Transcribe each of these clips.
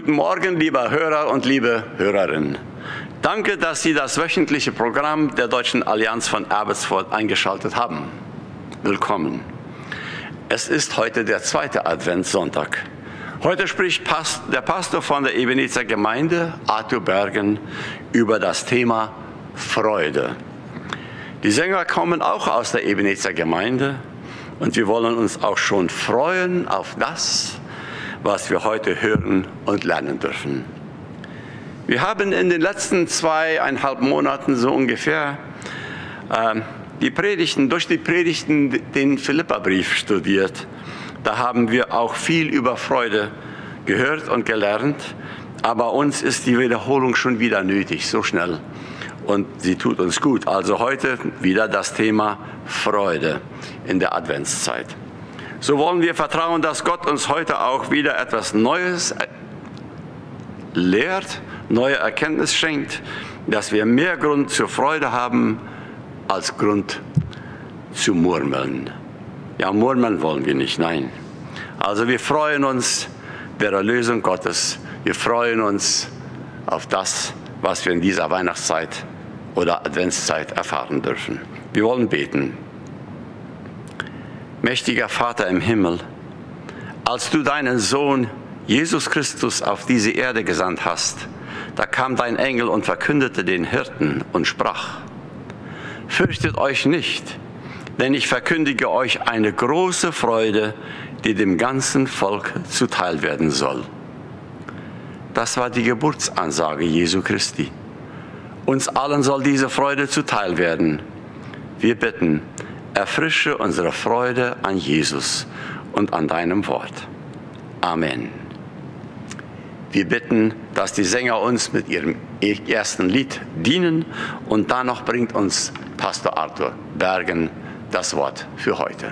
Guten Morgen, lieber Hörer und liebe Hörerinnen. Danke, dass Sie das wöchentliche Programm der Deutschen Allianz von Abbotsford eingeschaltet haben. Willkommen. Es ist heute der zweite Adventssonntag. Heute spricht der Pastor von der Ebenezer Gemeinde, Arthur Bergen, über das Thema Freude. Die Sänger kommen auch aus der Ebenezer Gemeinde und wir wollen uns auch schon freuen auf das, was wir heute hören und lernen dürfen. Wir haben in den letzten 2,5 Monaten so ungefähr durch die Predigten den Philipperbrief studiert. Da haben wir auch viel über Freude gehört und gelernt, aber uns ist die Wiederholung schon wieder nötig, so schnell. Und sie tut uns gut. Also heute wieder das Thema Freude in der Adventszeit. So wollen wir vertrauen, dass Gott uns heute auch wieder etwas Neues lehrt, neue Erkenntnis schenkt, dass wir mehr Grund zur Freude haben als Grund zu murmeln. Ja, murmeln wollen wir nicht, nein. Also wir freuen uns der Erlösung Gottes. Wir freuen uns auf das, was wir in dieser Weihnachtszeit oder Adventszeit erfahren dürfen. Wir wollen beten. Mächtiger Vater im Himmel, als du deinen Sohn Jesus Christus auf diese Erde gesandt hast, da kam dein Engel und verkündete den Hirten und sprach: Fürchtet euch nicht, denn ich verkündige euch eine große Freude, die dem ganzen Volk zuteil werden soll. Das war die Geburtsansage Jesu Christi. Uns allen soll diese Freude zuteil werden. Wir bitten, erfrische unsere Freude an Jesus und an deinem Wort. Amen. Wir bitten, dass die Sänger uns mit ihrem ersten Lied dienen und danach bringt uns Pastor Arthur Bergen das Wort für heute.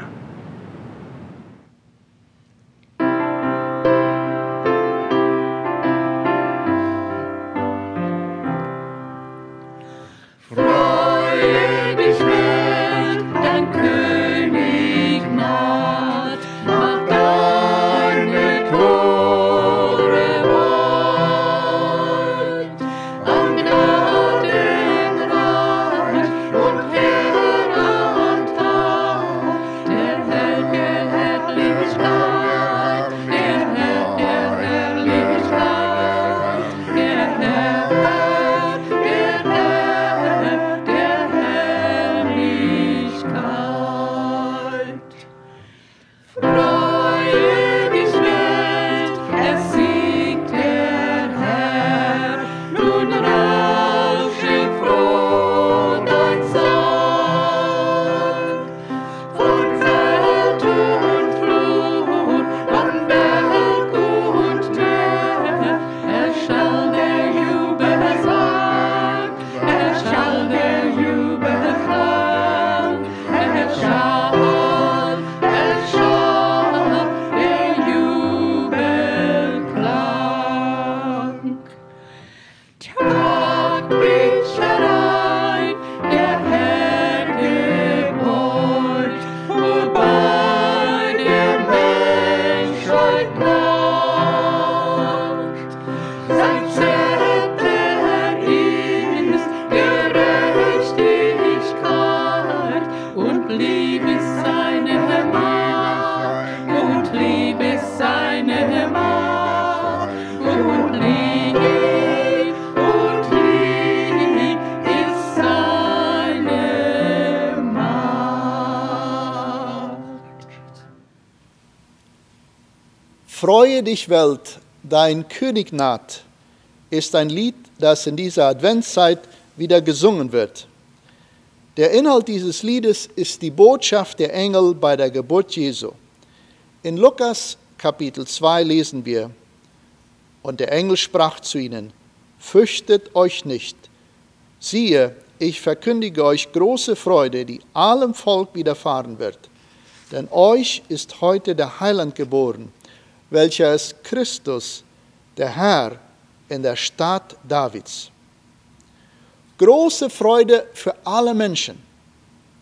Freue dich, Welt, dein König naht, ist ein Lied, das in dieser Adventszeit wieder gesungen wird. Der Inhalt dieses Liedes ist die Botschaft der Engel bei der Geburt Jesu. In Lukas Kapitel 2 lesen wir: Und der Engel sprach zu ihnen: Fürchtet euch nicht. Siehe, ich verkündige euch große Freude, die allem Volk widerfahren wird. Denn euch ist heute der Heiland geboren, welcher ist Christus, der Herr, in der Stadt Davids. Große Freude für alle Menschen.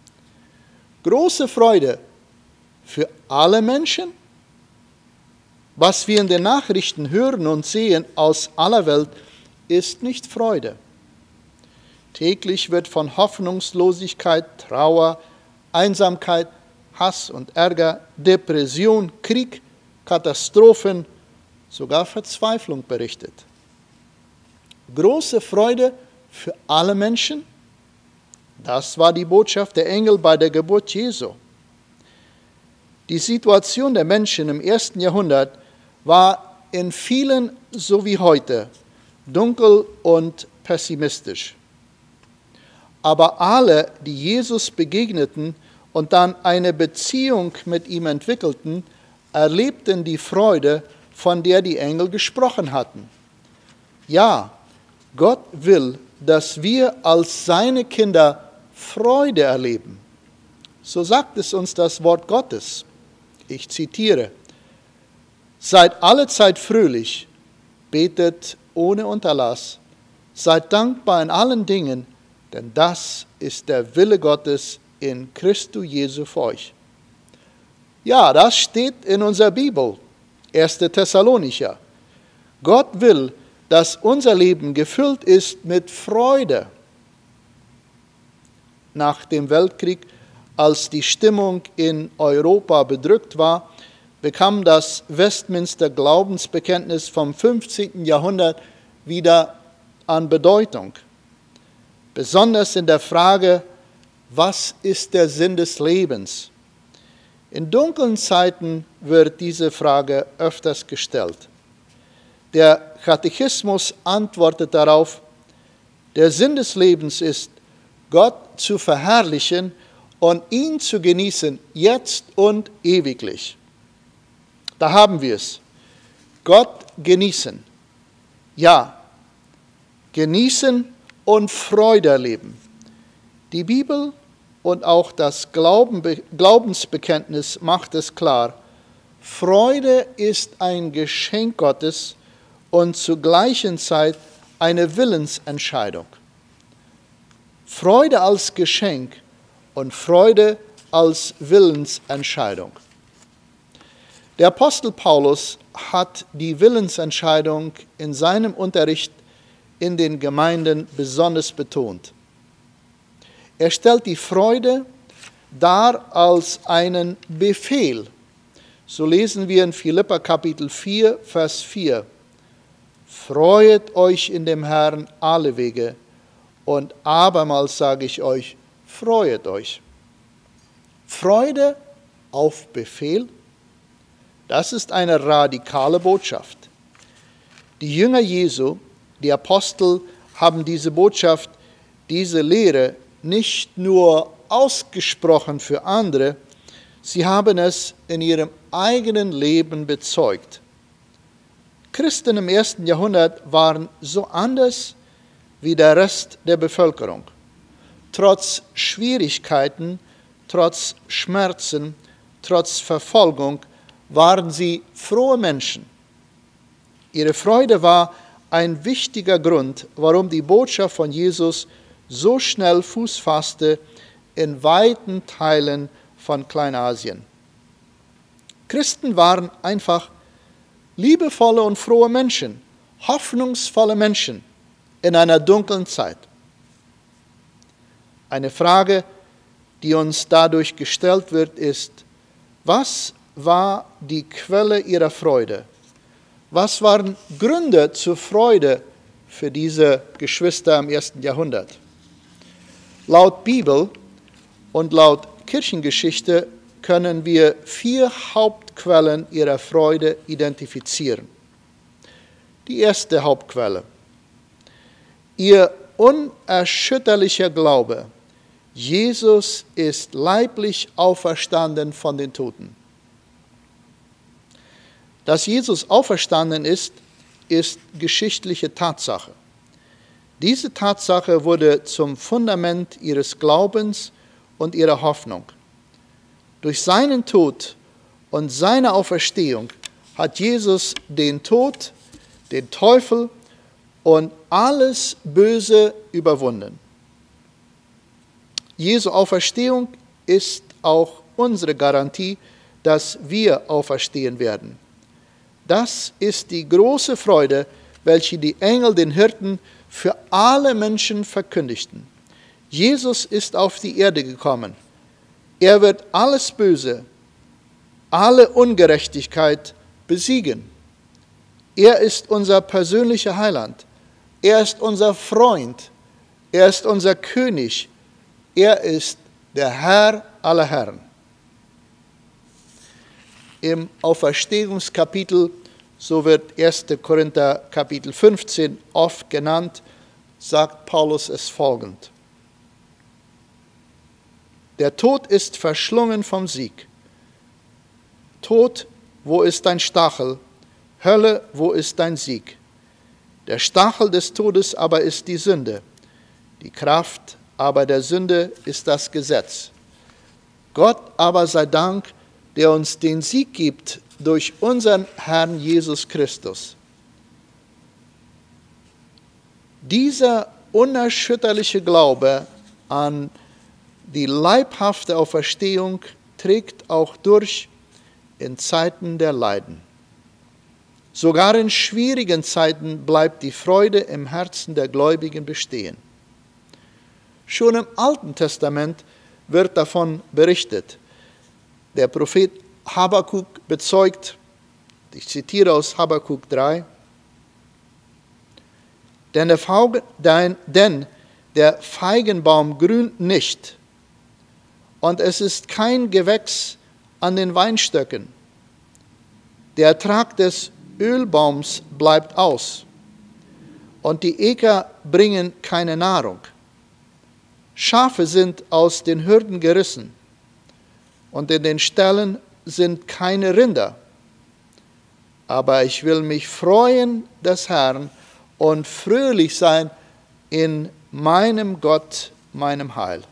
Große Freude für alle Menschen? Was wir in den Nachrichten hören und sehen aus aller Welt, ist nicht Freude. Täglich wird von Hoffnungslosigkeit, Trauer, Einsamkeit, Hass und Ärger, Depression, Krieg, Katastrophen, sogar Verzweiflung berichtet. Große Freude für alle Menschen? Das war die Botschaft der Engel bei der Geburt Jesu. Die Situation der Menschen im 1. Jahrhundert war in vielen, so wie heute, dunkel und pessimistisch. Aber alle, die Jesus begegneten und dann eine Beziehung mit ihm entwickelten, erlebten die Freude, von der die Engel gesprochen hatten. Ja, Gott will, dass wir als seine Kinder Freude erleben. So sagt es uns das Wort Gottes. Ich zitiere: Seid allezeit fröhlich, betet ohne Unterlass, seid dankbar in allen Dingen, denn das ist der Wille Gottes in Christus Jesu für euch. Ja, das steht in unserer Bibel, 1. Thessalonicher. Gott will, dass unser Leben gefüllt ist mit Freude. Nach dem Weltkrieg, als die Stimmung in Europa bedrückt war, bekam das Westminster Glaubensbekenntnis vom 15. Jahrhundert wieder an Bedeutung. Besonders in der Frage, was ist der Sinn des Lebens? In dunklen Zeiten wird diese Frage öfters gestellt. Der Katechismus antwortet darauf: Der Sinn des Lebens ist, Gott zu verherrlichen und ihn zu genießen, jetzt und ewiglich. Da haben wir es. Gott genießen. Ja, genießen und Freude erleben. Die Bibel und auch das Glaubensbekenntnis macht es klar: Freude ist ein Geschenk Gottes und zur gleichen Zeit eine Willensentscheidung. Freude als Geschenk und Freude als Willensentscheidung. Der Apostel Paulus hat die Willensentscheidung in seinem Unterricht in den Gemeinden besonders betont. Er stellt die Freude dar als einen Befehl. So lesen wir in Philipper Kapitel 4, Vers 4. Freuet euch in dem Herrn allewege, und abermals sage ich euch, freuet euch. Freude auf Befehl? Das ist eine radikale Botschaft. Die Jünger Jesu, die Apostel, haben diese Botschaft, diese Lehre nicht nur ausgesprochen für andere, sie haben es in ihrem eigenen Leben bezeugt. Christen im 1. Jahrhundert waren so anders wie der Rest der Bevölkerung. Trotz Schwierigkeiten, trotz Schmerzen, trotz Verfolgung waren sie frohe Menschen. Ihre Freude war ein wichtiger Grund, warum die Botschaft von Jesus so schnell Fuß fasste in weiten Teilen von Kleinasien. Christen waren einfach liebevolle und frohe Menschen, hoffnungsvolle Menschen in einer dunklen Zeit. Eine Frage, die uns dadurch gestellt wird, ist: Was war die Quelle ihrer Freude? Was waren Gründe zur Freude für diese Geschwister im 1. Jahrhundert? Laut Bibel und laut Kirchengeschichte können wir 4 Hauptquellen ihrer Freude identifizieren. Die erste Hauptquelle: Ihr unerschütterlicher Glaube. Jesus ist leiblich auferstanden von den Toten. Dass Jesus auferstanden ist, ist geschichtliche Tatsache. Diese Tatsache wurde zum Fundament ihres Glaubens und ihrer Hoffnung. Durch seinen Tod und seine Auferstehung hat Jesus den Tod, den Teufel und alles Böse überwunden. Jesu Auferstehung ist auch unsere Garantie, dass wir auferstehen werden. Das ist die große Freude, welche die Engel den Hirten für alle Menschen verkündigten. Jesus ist auf die Erde gekommen. Er wird alles Böse, alle Ungerechtigkeit besiegen. Er ist unser persönlicher Heiland. Er ist unser Freund. Er ist unser König. Er ist der Herr aller Herren. Im Auferstehungskapitel, so wird 1. Korinther Kapitel 15 oft genannt, sagt Paulus es folgend: Der Tod ist verschlungen vom Sieg. Tod, wo ist dein Stachel? Hölle, wo ist dein Sieg? Der Stachel des Todes aber ist die Sünde. Die Kraft aber der Sünde ist das Gesetz. Gott aber sei Dank, der uns den Sieg gibt durch unseren Herrn Jesus Christus. Dieser unerschütterliche Glaube an die leibhafte Auferstehung trägt auch durch in Zeiten der Leiden. Sogar in schwierigen Zeiten bleibt die Freude im Herzen der Gläubigen bestehen. Schon im Alten Testament wird davon berichtet. Der Prophet Habakuk bezeugt, ich zitiere aus Habakuk 3, denn der Feigenbaum grünt nicht, und es ist kein Gewächs an den Weinstöcken. Der Ertrag des Ölbaums bleibt aus, und die Äcker bringen keine Nahrung. Schafe sind aus den Hürden gerissen, und in den Ställen sind keine Rinder. Aber ich will mich freuen des Herrn und fröhlich sein in meinem Gott, meinem Heil.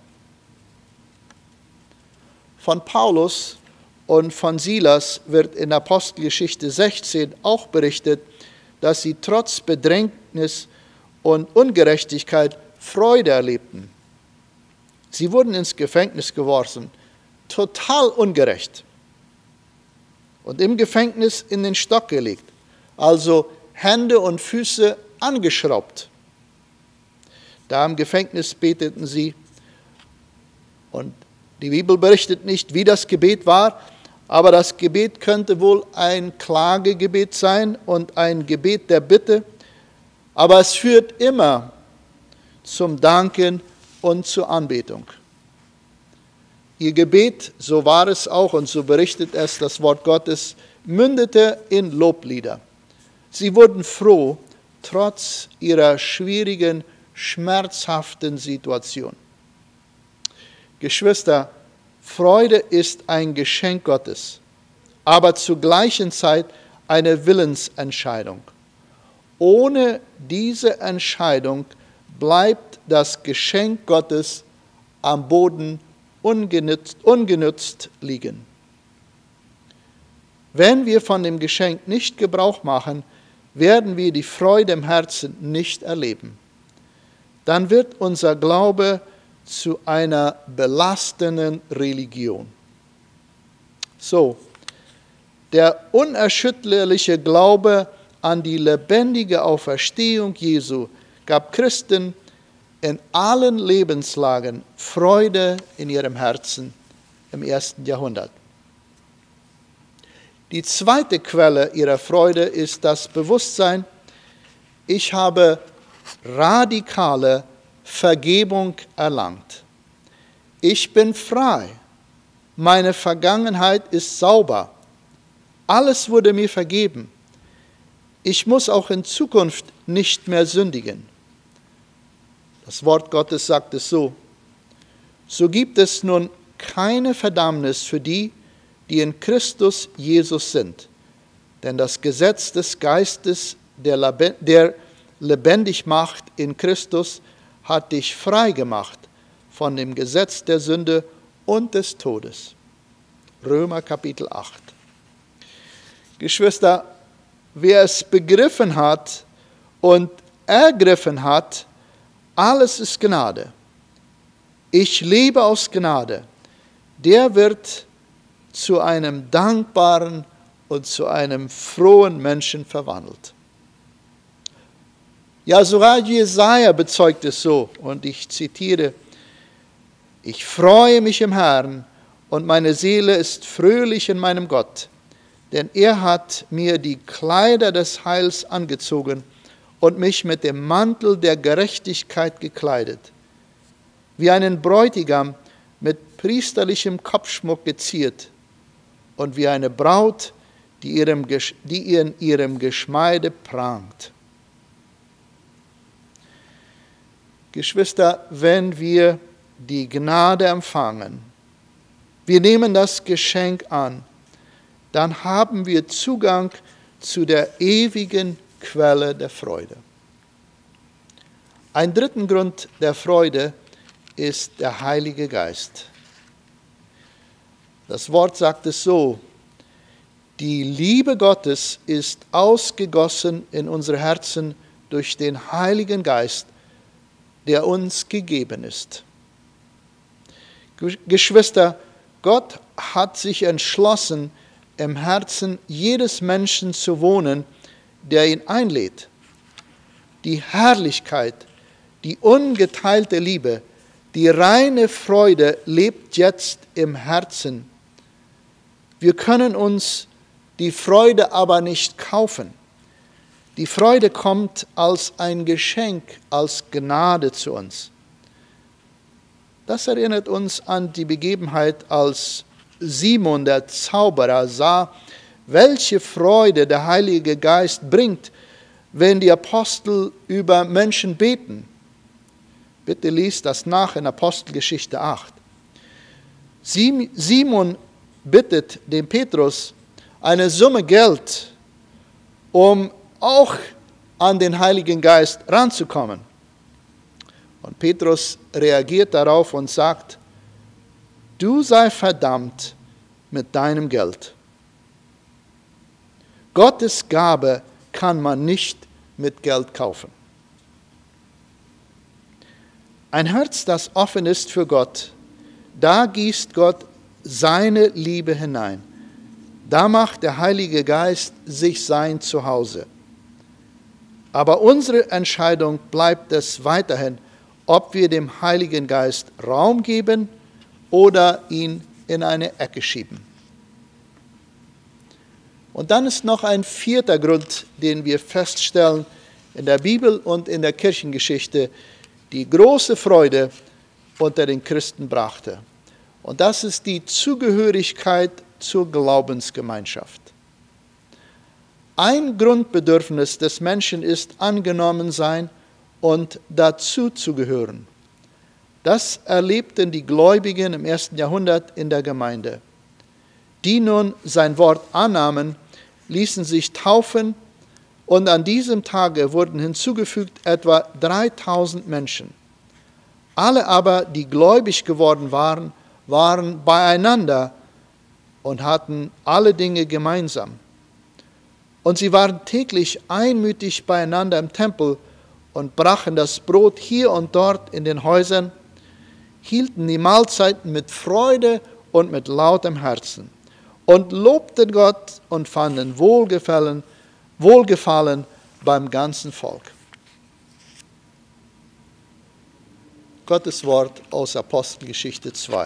Von Paulus und von Silas wird in Apostelgeschichte 16 auch berichtet, dass sie trotz Bedrängnis und Ungerechtigkeit Freude erlebten. Sie wurden ins Gefängnis geworfen, total ungerecht, und im Gefängnis in den Stock gelegt, also Hände und Füße angeschraubt. Da im Gefängnis beteten sie, und die Bibel berichtet nicht, wie das Gebet war, aber das Gebet könnte wohl ein Klagegebet sein und ein Gebet der Bitte, aber es führt immer zum Danken und zur Anbetung. Ihr Gebet, so war es auch und so berichtet es das Wort Gottes, mündete in Loblieder. Sie wurden froh, trotz ihrer schwierigen, schmerzhaften Situation. Geschwister, Freude ist ein Geschenk Gottes, aber zur gleichen Zeit eine Willensentscheidung. Ohne diese Entscheidung bleibt das Geschenk Gottes am Boden ungenützt liegen. Wenn wir von dem Geschenk nicht Gebrauch machen, werden wir die Freude im Herzen nicht erleben. Dann wird unser Glaube zu einer belastenden Religion. So, der unerschütterliche Glaube an die lebendige Auferstehung Jesu gab Christen in allen Lebenslagen Freude in ihrem Herzen im 1. Jahrhundert. Die zweite Quelle ihrer Freude ist das Bewusstsein, ich habe radikale Vergebung erlangt. Ich bin frei. Meine Vergangenheit ist sauber. Alles wurde mir vergeben. Ich muss auch in Zukunft nicht mehr sündigen. Das Wort Gottes sagt es so: So gibt es nun keine Verdammnis für die, die in Christus Jesus sind. Denn das Gesetz des Geistes, der lebendig macht in Christus, hat dich frei gemacht von dem Gesetz der Sünde und des Todes. Römer Kapitel 8. Geschwister, wer es begriffen hat und ergriffen hat, alles ist Gnade. Ich lebe aus Gnade. Der wird zu einem dankbaren und zu einem frohen Menschen verwandelt. Ja, sogar Jesaja bezeugt es so, und ich zitiere: Ich freue mich im Herrn, und meine Seele ist fröhlich in meinem Gott, denn er hat mir die Kleider des Heils angezogen und mich mit dem Mantel der Gerechtigkeit gekleidet, wie einen Bräutigam mit priesterlichem Kopfschmuck geziert und wie eine Braut, die in ihrem Geschmeide prangt. Geschwister, wenn wir die Gnade empfangen, wir nehmen das Geschenk an, dann haben wir Zugang zu der ewigen Quelle der Freude. Ein dritten Grund der Freude ist der Heilige Geist. Das Wort sagt es so: Die Liebe Gottes ist ausgegossen in unsere Herzen durch den Heiligen Geist, der uns gegeben ist. Geschwister, Gott hat sich entschlossen, im Herzen jedes Menschen zu wohnen, der ihn einlädt. Die Herrlichkeit, die ungeteilte Liebe, die reine Freude lebt jetzt im Herzen. Wir können uns die Freude aber nicht kaufen. Die Freude kommt als ein Geschenk, als Gnade zu uns. Das erinnert uns an die Begebenheit, als Simon der Zauberer sah, welche Freude der Heilige Geist bringt, wenn die Apostel über Menschen beten. Bitte liest das nach in Apostelgeschichte 8. Simon bittet den Petrus eine Summe Geld, um auch an den Heiligen Geist ranzukommen. Und Petrus reagiert darauf und sagt: Du sei verdammt mit deinem Geld. Gottes Gabe kann man nicht mit Geld kaufen. Ein Herz, das offen ist für Gott, da gießt Gott seine Liebe hinein. Da macht der Heilige Geist sich sein Zuhause. Aber unsere Entscheidung bleibt es weiterhin, ob wir dem Heiligen Geist Raum geben oder ihn in eine Ecke schieben. Und dann ist noch ein vierter Grund, den wir feststellen in der Bibel und in der Kirchengeschichte, die große Freude unter den Christen brachte. Und das ist die Zugehörigkeit zur Glaubensgemeinschaft. Ein Grundbedürfnis des Menschen ist angenommen sein und dazu zu gehören. Das erlebten die Gläubigen im 1. Jahrhundert in der Gemeinde. Die nun sein Wort annahmen, ließen sich taufen, und an diesem Tage wurden hinzugefügt etwa 3000 Menschen. Alle aber, die gläubig geworden waren, waren beieinander und hatten alle Dinge gemeinsam. Und sie waren täglich einmütig beieinander im Tempel und brachen das Brot hier und dort in den Häusern, hielten die Mahlzeiten mit Freude und mit lautem Herzen und lobten Gott und fanden Wohlgefallen beim ganzen Volk. Gottes Wort aus Apostelgeschichte 2.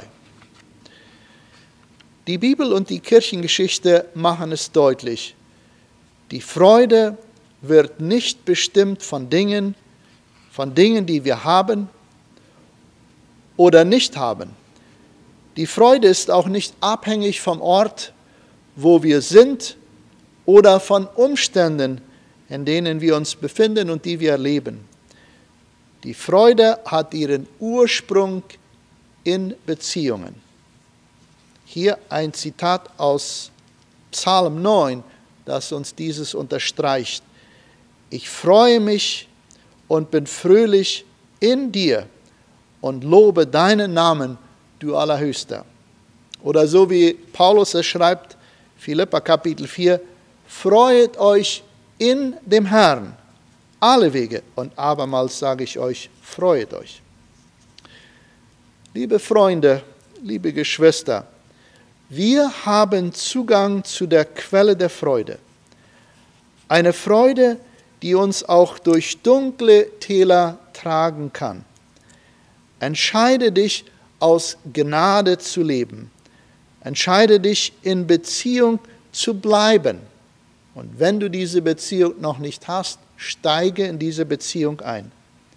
Die Bibel und die Kirchengeschichte machen es deutlich: Die Freude wird nicht bestimmt von Dingen, die wir haben oder nicht haben. Die Freude ist auch nicht abhängig vom Ort, wo wir sind, oder von Umständen, in denen wir uns befinden und die wir erleben. Die Freude hat ihren Ursprung in Beziehungen. Hier ein Zitat aus Psalm 9, das uns dieses unterstreicht. Ich freue mich und bin fröhlich in dir und lobe deinen Namen, du Allerhöchster. Oder so wie Paulus es schreibt, Philipper Kapitel 4, freut euch in dem Herrn alle Wege, und abermals sage ich euch, freut euch. Liebe Freunde, liebe Geschwister, Wir haben Zugang zu der Quelle der Freude. Eine Freude, die uns auch durch dunkle Täler tragen kann. Entscheide dich, aus Gnade zu leben. Entscheide dich, in Beziehung zu bleiben. Und wenn du diese Beziehung noch nicht hast, steige in diese Beziehung ein.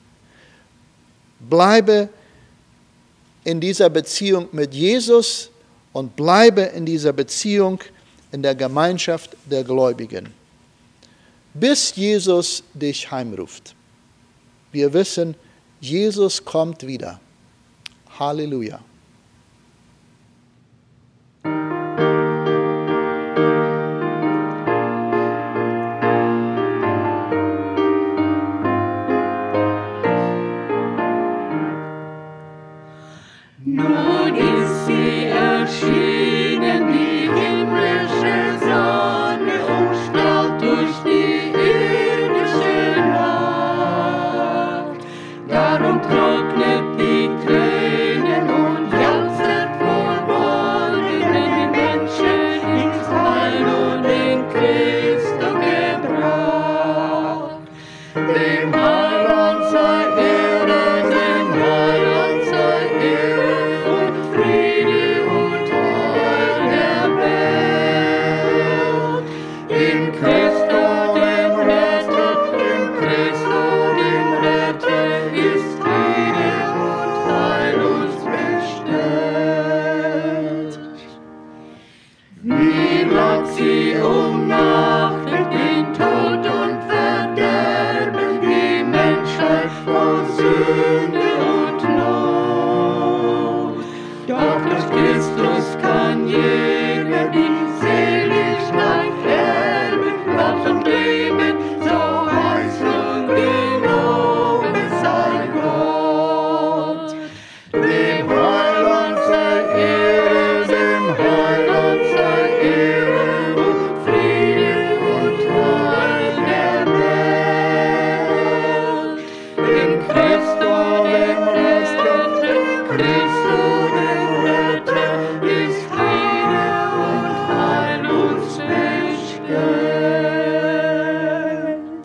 Bleibe in dieser Beziehung mit Jesus und bleibe in dieser Beziehung in der Gemeinschaft der Gläubigen, bis Jesus dich heimruft. Wir wissen, Jesus kommt wieder. Halleluja. Nun ist sie erschienen, die himmlische Sonne, und strahlt durch die irdische Nacht. Darum trocknet die Tränen und jauchzet vor Wonne, wenn die Menschen ins Heil und in Christus gebracht. Dem Heiland sei Ehre, dem Heiland sei Ehre, und Friede und Heil der Welt. In Christo dem Retter, in Christo dem Retter, ist Friede und Heil uns bestellt. Wie lag sie Nacht in Tod und Verderben, die Menschheit voll Sünde und Not. Doch durch Christus kann jeder die Seligkeit erben, Gott und Leben, so heiß und geloben sei Gott. Dem Heiland sei Ehre, dem Heiland sei Ehre, und Friede und Heil der Welt. In Christo dem Retter, Christo dem Retter, ist Friede und Heil uns bestellt.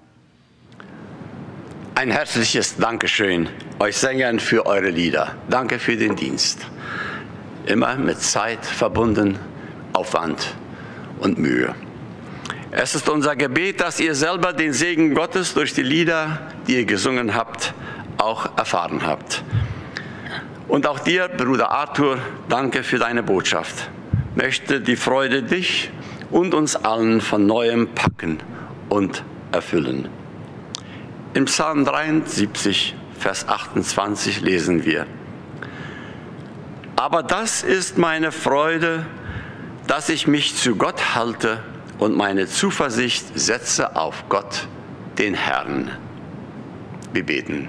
Ein herzliches Dankeschön euch Sängern für eure Lieder. Danke für den Dienst. Immer mit Zeit verbunden, Aufwand und Mühe. Es ist unser Gebet, dass ihr selber den Segen Gottes durch die Lieder, die ihr gesungen habt, auch erfahren habt. Und auch dir, Bruder Arthur, danke für deine Botschaft. Möchte die Freude dich und uns allen von Neuem packen und erfüllen. Im Psalm 73, Vers 28 lesen wir: Aber das ist meine Freude, dass ich mich zu Gott halte und meine Zuversicht setze auf Gott, den Herrn. Wir beten.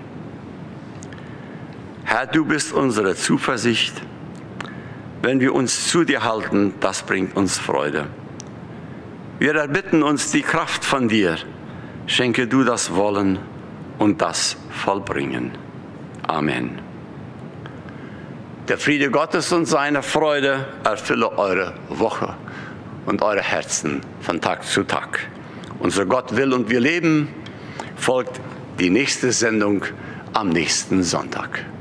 Herr, du bist unsere Zuversicht. Wenn wir uns zu dir halten, das bringt uns Freude. Wir erbitten uns die Kraft von dir. Schenke du das Wollen und das Vollbringen. Amen. Der Friede Gottes und seine Freude erfülle eure Woche und eure Herzen von Tag zu Tag. Unser Gott will und wir leben. Folgt die nächste Sendung am nächsten Sonntag.